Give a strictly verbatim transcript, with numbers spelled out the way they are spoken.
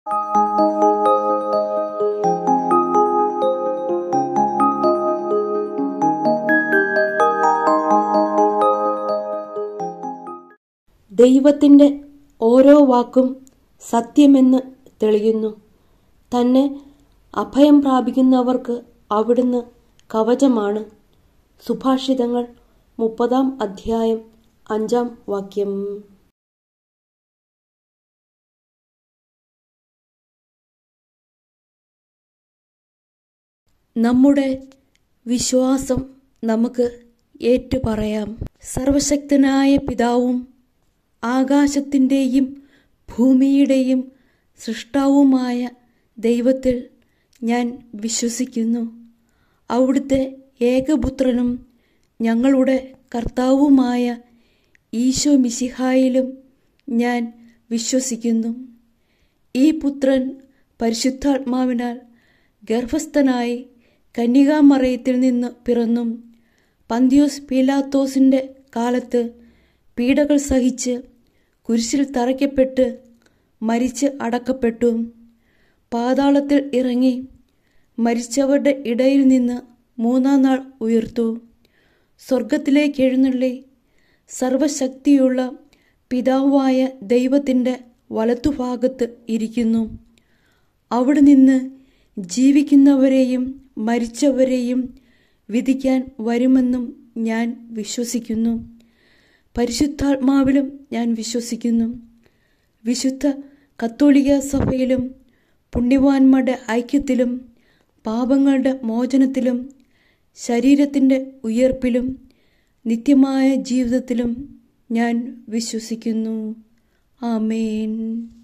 ദൈവത്തിൻ്റെ ഓരോ വാക്കും സത്യമെന്ന് തെളിയുന്നു. തന്നെ അഭയം പ്രാപിക്കുന്നവർക്ക് അവിടുന്ന് കവചമാണ്. സുഭാഷിതങ്ങൾ മുപ്പതാം അധ്യായം അഞ്ചാം വാക്യം. നമ്മുടെ വിശ്വാസം നമുക്ക് ഏറ്റുപറയാം. സർവശക്തനായ പിതാവും ആകാശത്തിൻ്റെയും ഭൂമിയുടെയും സൃഷ്ടാവുമായ ദൈവത്തിൽ ഞാൻ വിശ്വസിക്കുന്നു. അവിടുത്തെ ഏകപുത്രനും ഞങ്ങളുടെ കർത്താവുമായ ഈശോ മിശിഹായിലും ഞാൻ വിശ്വസിക്കുന്നു. ഈ പുത്രൻ പരിശുദ്ധാത്മാവിനാൽ ഗർഭസ്ഥനായി കന്യകാമറിയത്തിൽ നിന്ന് പിറന്നും പന്തിയോസ് പീലാത്തോസിൻ്റെ കാലത്ത് പീഡകൾ സഹിച്ച് കുരിശിൽ തറയ്ക്കപ്പെട്ട് മരിച്ച് അടക്കപ്പെട്ടു. പാതാളത്തിൽ ഇറങ്ങി മരിച്ചവരുടെ ഇടയിൽ നിന്ന് മൂന്നാം നാൾ ഉയർത്തു. സ്വർഗത്തിലേക്ക് എഴുന്നള്ളി സർവശക്തിയുള്ള പിതാവായ ദൈവത്തിൻ്റെ വലത്തുഭാഗത്ത് ഇരിക്കുന്നു. അവിടെ നിന്ന് ജീവിക്കുന്നവരെയും മരിച്ചവരെയും വിധിക്കാൻ വരുമെന്നും ഞാൻ വിശ്വസിക്കുന്നു. പരിശുദ്ധാത്മാവിലും ഞാൻ വിശ്വസിക്കുന്നു. വിശുദ്ധ കത്തോലിക്ക സഭയിലും പുണ്യവാന്മാരുടെ ഐക്യത്തിലും പാപങ്ങളുടെ മോചനത്തിലും ശരീരത്തിൻ്റെ ഉയർപ്പിലും നിത്യമായ ജീവിതത്തിലും ഞാൻ വിശ്വസിക്കുന്നു. ആമേൻ.